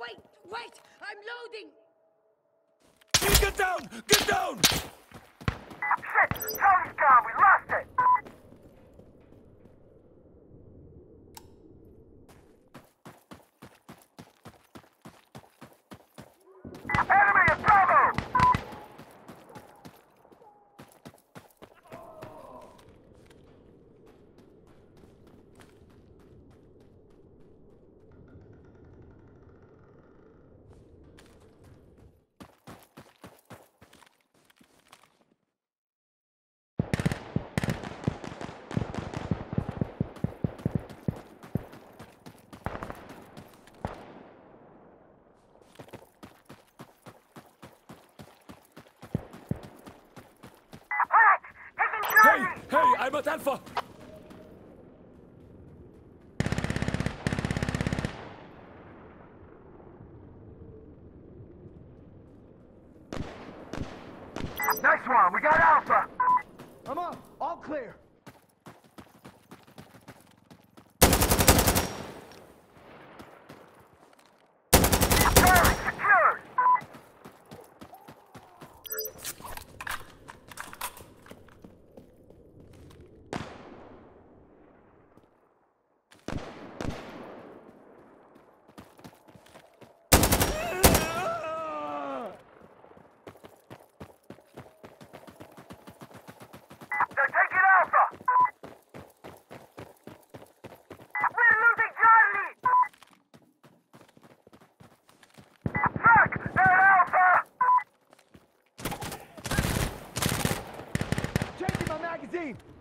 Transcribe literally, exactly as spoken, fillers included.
wait, wait! I'm loading! Get down! Get down! Shit! Charlie's gone! We lost it! Enemy at Bravo! Hey! Hey! I'm at Alpha! Nice one! We got Alpha! I'm up. All clear. Charlie, secured! They're taking Alpha! We're losing Charlie! Look! They're at Alpha! Changing my magazine.